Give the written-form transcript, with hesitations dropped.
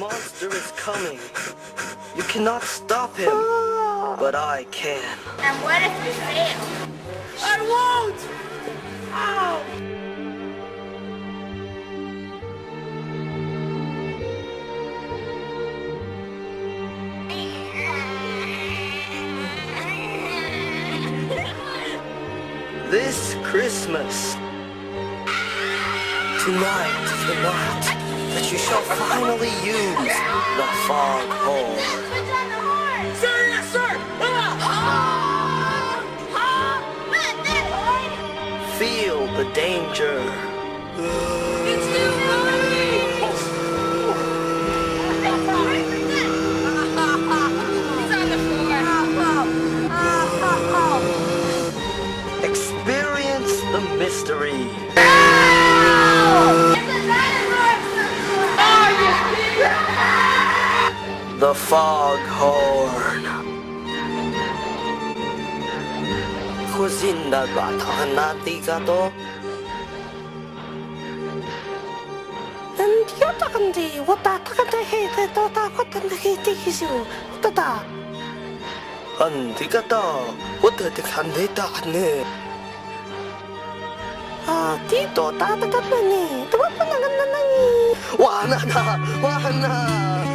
monster is coming. You cannot stop him, but I can. And what if you fail? I won't! Ow! This Christmas, tonight is the night that you shall finally use the foghorn. Sir, yes, sir! Feel the danger. It's too early! He's on the floor. Experience the mystery. The foghorn. Così da tornati gato. Nandiyo takandi, wata takanda hete to takotanda hete kisu. Tata. Andi gato. What the candida ne? Ah, tito tatakat na ni. Tuwa pa na ganda na ni. Wana na! Wana!